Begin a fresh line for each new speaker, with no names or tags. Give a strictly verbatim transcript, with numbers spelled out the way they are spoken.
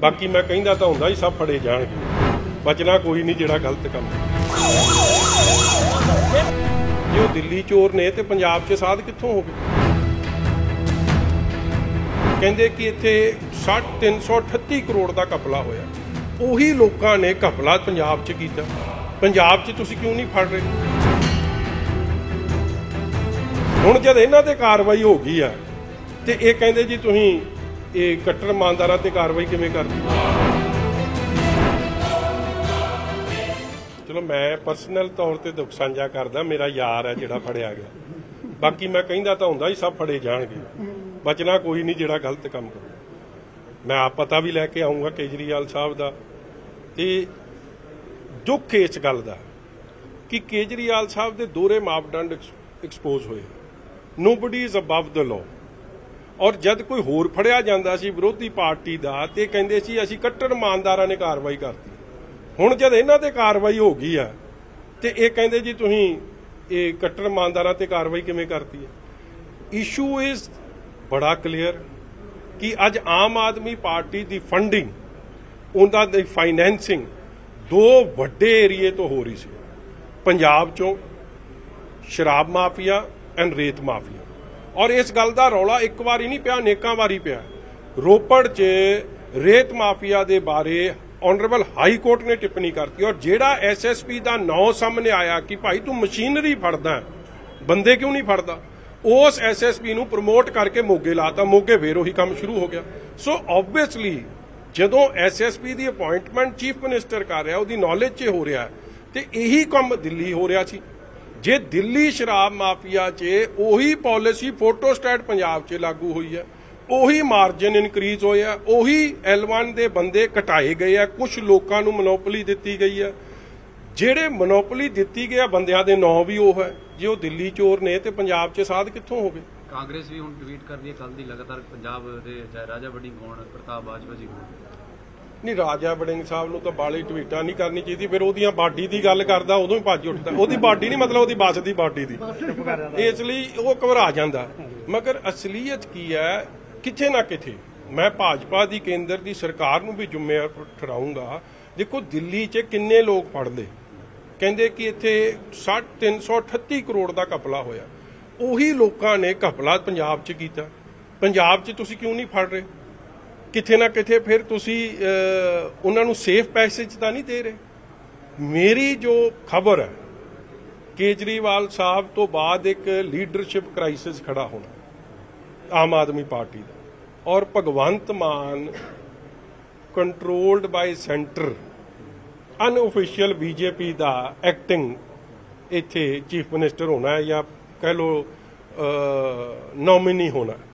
बाकी मैं कहंदा तां हुंदा ही सब फड़े जाणगे, बचना कोई नहीं जिहड़ा गलत काम। जो दिल्ली चोर ने ते पंजाब च साध कित्थों हो गए? कहंदे कि इत्थे साढ़े तीन सौ अठत्ती करोड़ का घपला होया। उही लोकां ने घपला पंजाब च कीता, पंजाब च तुसीं क्यों नहीं फड़ रहे? हुण जद इन्हां ते कार्रवाई हो गई है ते ये कहंदे जी तुसीं ये कट्टर इमानदारां ते कार्रवाई किवें करदी? चलो मैं परसनल तौर पर दुख साझा करदा, मेरा यार है जिहड़ा फड़िया गया। बाकी मैं कहंदा तां हुंदा ही सब फड़े जाणगे, बचना कोई नहीं जिहड़ा गलत काम करू। मैं आप पता भी लैके आऊँगा केजरीवाल साहब का। ते दुख इस गल का कि केजरीवाल साहब के दोहरे मापदंड एक्सपोज होए। Nobody is above the law. और जब कोई होर फड़िया जांदा सी विरोधी पार्टी का तो कहंदे सी असीं कट्टर इमानदारां ने कार्रवाई करती। हुण जद इन्हां ते कार्रवाई हो गई है तो ये कहंदे जी तुसीं ये कट्टर इमानदारां ते कार्रवाई किवें करती है? इशू इज बड़ा क्लीयर कि अज आम आदमी पार्टी की फंडिंग, उनका दी फाइनैंसिंग दो वड्डे एरिए तो हो रही सी। पंजाब चों शराब माफिया एंड रेत माफिया। और इस गल का रौला एक बार ही नहीं पिया, अनेकां वारी पिया। रोपड़ च रेत माफिया के बारे ऑनरेबल हाई कोर्ट ने टिप्पणी करती और जेड़ा एस एस पी का नौ सामने आया कि भाई तू मशीनरी फड़दा बंदे क्यों नहीं फड़दा, उस एस एस पी नूं प्रमोट करके मोगे लाता। मोगे फिर उही काम शुरू हो गया। सो ऑबवियसली जदों एस एस पी की अपॉइंटमेंट चीफ मिनिस्टर कर रहा, उसकी नॉलेज च हो रहा तो यही काम दिल्ली हो रहा सी। जे दिल्ली शराब माफिया च उही पॉलिसी फोटोस्टैट पंजाब च लागू हुई है, उही मार्जिन इनक्रीज होया, उही एल वन के बंदे घटाए गए हैं, कुछ लोगों को मनोपली दी गई है। ਜਿਹੜੇ ਮਨੋਪਲੀ ਦਿੱਤੀ ਗਿਆ ਬੰਦਿਆਂ ਦੇ ਨਾਂ ਵੀ ਉਹ ਹੈ। ਜੇ ਉਹ ਦਿੱਲੀ ਚੋਰ ਨੇ ਤੇ ਪੰਜਾਬ 'ਚ ਸਾਧ ਕਿੱਥੋਂ ਹੋ ਗਏ?
ਕਾਂਗਰਸ ਵੀ ਹੁਣ ਟਵੀਟ ਕਰ ਰਹੀ ਹੈ ਕੱਲ ਦੀ ਲਗਾਤਾਰ ਪੰਜਾਬ ਦੇ ਚਾਹੇ ਰਾਜਾ ਵੜਿੰਗ ਹੋਣ, ਪ੍ਰਤਾਪ ਬਾਜਵਾ ਜੀ ਹੋਣ।
ਨਹੀਂ, ਰਾਜਾ ਵੜਿੰਗ ਸਾਹਿਬ ਨੂੰ ਤਾਂ ਬਾਲੀ ਟਵੀਟਾਂ ਨਹੀਂ ਕਰਨੀ ਚਾਹੀਦੀ। ਫਿਰ ਉਹਦੀਆਂ ਬਾਡੀ ਦੀ ਗੱਲ ਕਰਦਾ ਉਦੋਂ ਹੀ ਭੱਜ ਉੱਠਦਾ। ਉਹਦੀ ਬਾਡੀ ਨਹੀਂ, ਮਤਲਬ ਉਹਦੀ ਬੱਸ ਦੀ ਬਾਡੀ ਦੀ, ਇਸ ਲਈ ਉਹ ਘਬਰਾ ਜਾਂਦਾ। ਮਗਰ ਅਸਲੀਅਤ ਕੀ ਹੈ? ਕਿਥੇ ਨਾ ਕਿਥੇ ਮੈਂ ਭਾਜਪਾ ਦੀ ਕੇਂਦਰ ਦੀ ਸਰਕਾਰ ਨੂੰ ਵੀ ਜ਼ਿੰਮੇਵਾਰ ਠਹਿਰਾਊਂਗਾ। ਦੇਖੋ ਦਿੱਲੀ 'ਚ ਕਿੰਨੇ ਲੋਕ ਫੜ ਲਏ, ਕਹਿੰਦੇ ਕਿ ਇੱਥੇ ਸਾਢੇ ਤਿੰਨ ਸੌ ਅਠੱਤੀ ਕਰੋੜ ਦਾ ਘਪਲਾ ਹੋਇਆ। ਉਹੀ ਲੋਕਾਂ ਨੇ ਘਪਲਾ ਪੰਜਾਬ 'ਚ ਕੀਤਾ, ਪੰਜਾਬ 'ਚ ਤੁਸੀਂ ਕਿਉਂ ਨਹੀਂ ਫੜ ਰਹੇ? ਕਿਥੇ ਨਾ ਕਿਥੇ ਫਿਰ ਤੁਸੀਂ ਉਹਨਾਂ ਨੂੰ ਸੇਫ ਪੈਸੇਜ ਤਾਂ ਨਹੀਂ ਦੇ ਰਹੇ। ਮੇਰੀ ਜੋ ਖਬਰ ਹੈ, ਕੇਜਰੀਵਾਲ ਸਾਹਿਬ ਤੋਂ ਬਾਅਦ ਇੱਕ ਲੀਡਰਸ਼ਿਪ ਕ੍ਰਾਈਸਿਸ ਖੜਾ ਹੋਣਾ ਆਮ ਆਦਮੀ ਪਾਰਟੀ ਦਾ, ਔਰ Bhagwant Mann controlled by centre unofficial BJP का एक्टिंग इत्थे चीफ मिनिस्टर होना है या कह लो नॉमिनी होना।